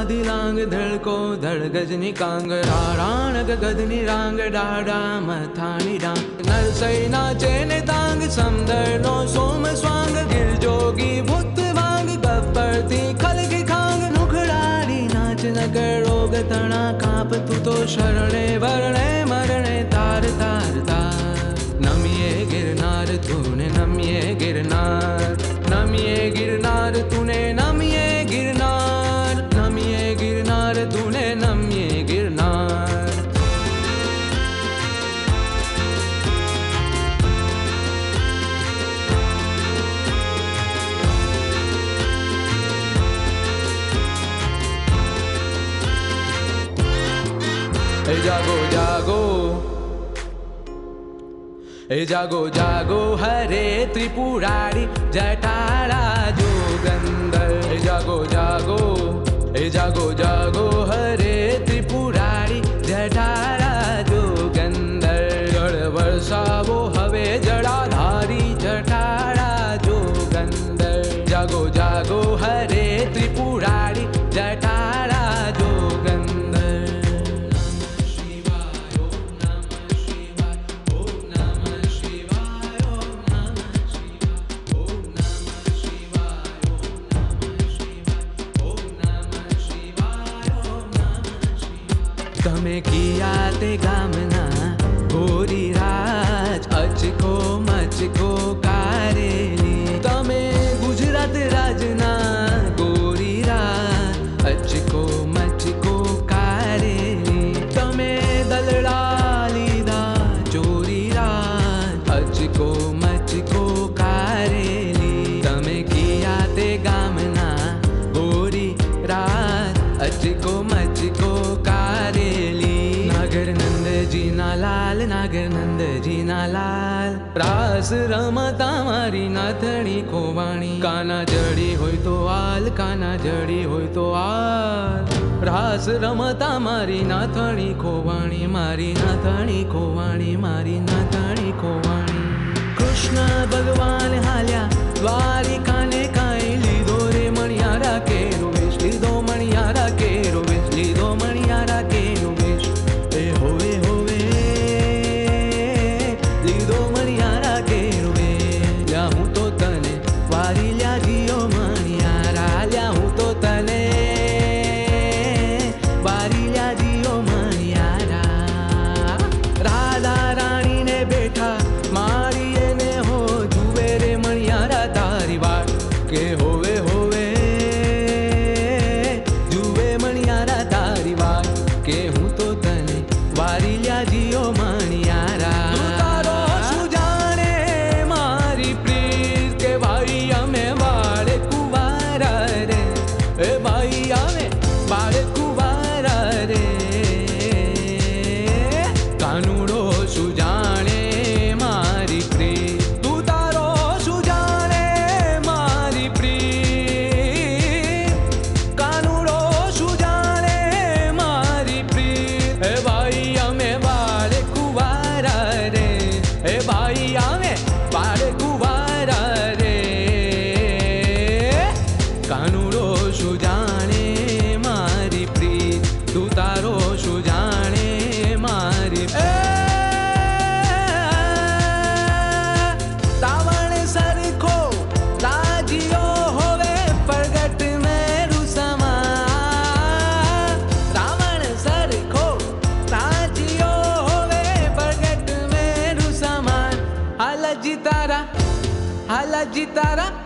दिलांग धड़को धड़ गजनी कांग राण गदनी रांग डाडा मथानी डांग नरसई नाचे ने तांग समदर नो सोम स्वांग गिर जोगी भूत वांग गब्बर थी खलगी खांग नुखड़ाड़ी नाच न करोग तना काप तू तो शरणे वरणे मरणे तार तार तार नमिए गिरनार तूने नमिए गिरनार नमिए गिरनार तूने नमिए गिरनार नमिए गिरनार तूने नमिए गिरनार ए जागो जागो ए जागो जागो हरे त्रिपुरारी जटाड़ा जोगंदर ए जागो जागो ए जागो जागो हरे त्रिपुरारी जटाड़ा जोगंदर जड़ वर्षावो हवे जड़ाधारी जटाड़ा जोगंदर जागो जागो हरे त्रिपुरारी जटाड़ा जोगंदर तमे किया ते गामना गोरी राज अचको मचको कारेली तमे गुजरात राजना गोरी राज अचको मचको कारेली तमे दलड़ा लीधा चोरी राज अचको मचको कारेली तमे किया ते गामना गोरी राज अचको मचको नागर नंद जी ना लाल नागर नंद जी ना लाल रास रमता मारी नाथणी खोवाणी काना जड़ी होय तो आल काना जड़ी होय तो आल रास रमता मारी नाथणी खोवाणी मारी नाथणी खोवाणी मारी नाथणी खोवाणी कृष्ण भगवान हाल्या द्वारिका ने काई लीधो रे मणियारा केरो वेश लीधो मणियारा केरो वेश लीधो मणियारा केरो वेश ए होवे होवे लीधो मणियारा केरो वेश ल्या हूँ तो तने वारी ल्या जियो मणियारा ल्या हूँ तो तने वारी ल्या जियो मणियारा राधा रानी ने बैठा मारी ने हो जुए रे मणियारा तारी वाट के होवे होवे जुए मणियारा तारी वाट के हूँ तो तने वारी ल्या जियो मणियारा तारो सुजाने मारी प्रीत के भाई हमें बाड़े कुवारा रे ए भाई हमें बाड़े कुवारा रे कानूड़ो सुजाने मारी प्रीत तू तारो सुजाने मारी प्रीत कानूड़ो सुजाने मारी प्रीत ए भाई हमें बाड़े कुवारा रे ए भाई हमें बाड़े कुवारा रे कानूड़ो सुजाने मारी प्रीत तू तारो सुजाने मारी रावण सरखो राजियो होवे प्रगट में रुसमा रावण सरखो राजियो होवे प्रगट में रुसमा हाला जितारा